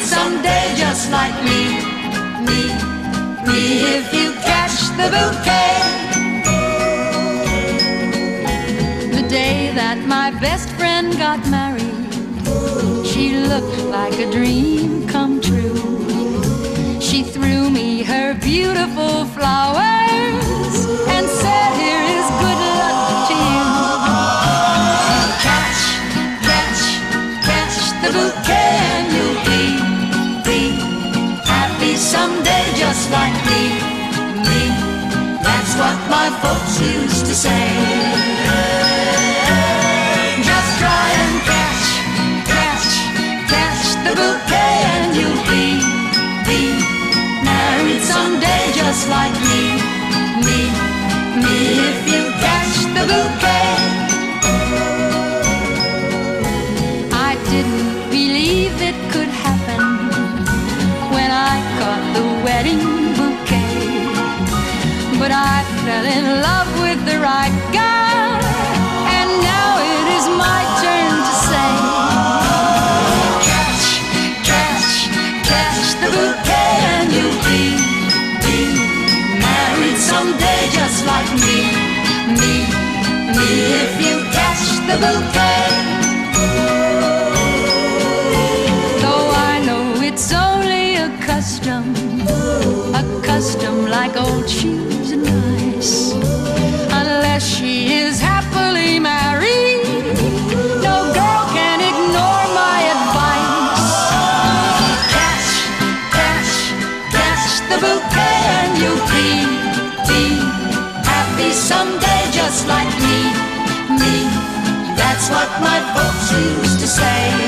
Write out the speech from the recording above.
someday just like me. If you catch the bouquet. The day that my best friend got married, she looked like a dream come true. She threw me her beautiful flowers and said, here is good luck to you. Catch, catch, catch the bouquet and you'll be happy someday just like me. That's what my folks used to say. Just try and catch, catch, catch the bouquet and you'll be married someday just like me. If you catch the bouquet. I didn't believe it could happen when I caught the wedding bouquet, but I fell in love with the right guy, and now it is my turn to say, catch, catch, catch the bouquet and you'll be married someday just like me. If you catch the bouquet. Though I know it's only a custom like old shoes and ice. Unless she is happily married, no girl can ignore my advice. Catch, catch, catch the bouquet and you'll be happy someday just like me. That's what my folks used to say.